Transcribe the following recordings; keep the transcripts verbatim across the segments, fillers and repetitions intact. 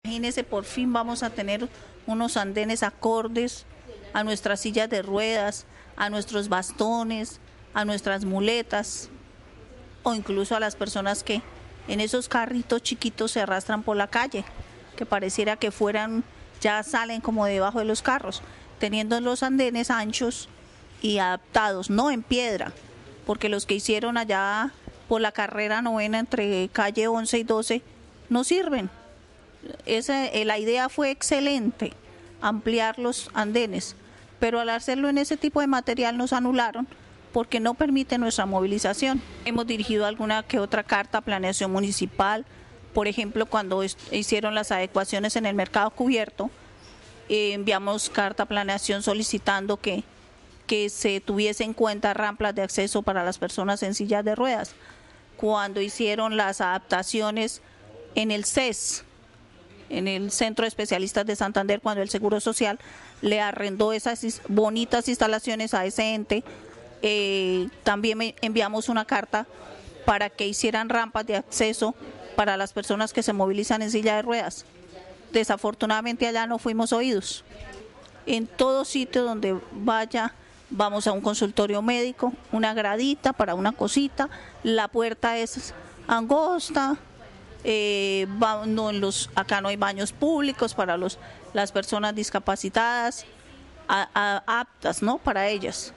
Imagínense, por fin vamos a tener unos andenes acordes a nuestras sillas de ruedas, a nuestros bastones, a nuestras muletas o incluso a las personas que en esos carritos chiquitos se arrastran por la calle, que pareciera que fueran, ya salen como debajo de los carros, teniendo los andenes anchos y adaptados, no en piedra, porque los que hicieron allá por la carrera novena entre calle once y doce no sirven. Esa, la idea fue excelente, ampliar los andenes, pero al hacerlo en ese tipo de material nos anularon porque no permite nuestra movilización. Hemos dirigido alguna que otra carta a planeación municipal, por ejemplo, cuando hicieron las adecuaciones en el mercado cubierto, eh, enviamos carta a planeación solicitando que, que se tuviese en cuenta rampas de acceso para las personas en sillas de ruedas. Cuando hicieron las adaptaciones en el C E S, en el Centro de Especialistas de Santander, cuando el Seguro Social le arrendó esas bonitas instalaciones a ese ente, eh, también enviamos una carta para que hicieran rampas de acceso para las personas que se movilizan en silla de ruedas. Desafortunadamente allá no fuimos oídos. En todo sitio donde vaya, vamos a un consultorio médico, una gradita para una cosita, la puerta es angosta. Eh, va, no, en los, acá no hay baños públicos para los, las personas discapacitadas, a, a, aptas, ¿no?, para ellas.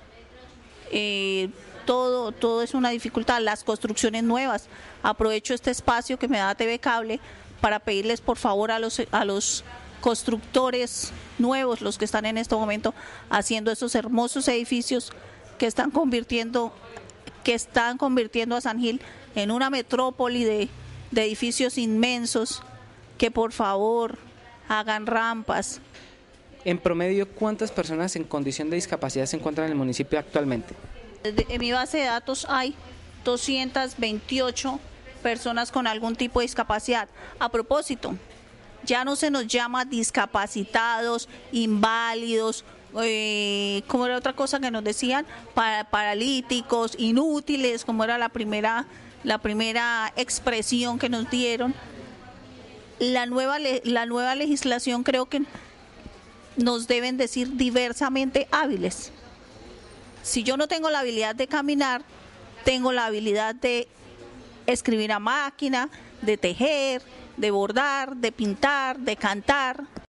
Eh, todo, todo es una dificultad. Las construcciones nuevas. Aprovecho este espacio que me da T V Cable para pedirles por favor a los, a los constructores nuevos, los que están en este momento haciendo esos hermosos edificios que están convirtiendo, que están convirtiendo a San Gil en una metrópoli de de edificios inmensos, que por favor hagan rampas. En promedio, ¿cuántas personas en condición de discapacidad se encuentran en el municipio actualmente? En mi base de datos hay doscientas veintiocho personas con algún tipo de discapacidad. A propósito, ya no se nos llama discapacitados, inválidos, eh, como era otra cosa que nos decían, para, paralíticos, inútiles, como era la primera la primera expresión que nos dieron. La nueva, la nueva legislación creo que nos deben decir diversamente hábiles. Si yo no tengo la habilidad de caminar, tengo la habilidad de escribir a máquina, de tejer, de bordar, de pintar, de cantar.